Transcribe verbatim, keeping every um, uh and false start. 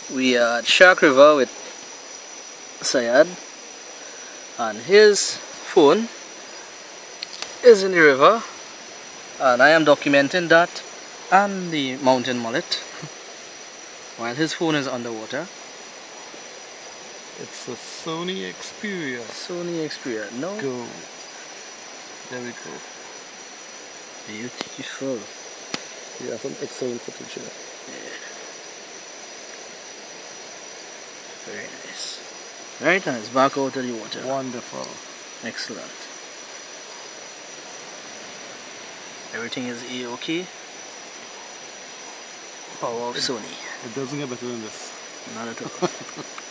We are at Shark River with Syed, and his phone is in the river, and I am documenting that and the mountain mullet while his phone is underwater. It's a Sony Xperia. Sony Xperia, no? Go. There we go. Beautiful. Yeah, some excellent footage here. Yeah. Very nice. Very nice. Back out of the water. Wonderful. Excellent. Everything is A-OK. Power of Sony. It doesn't get better than this. Not at all.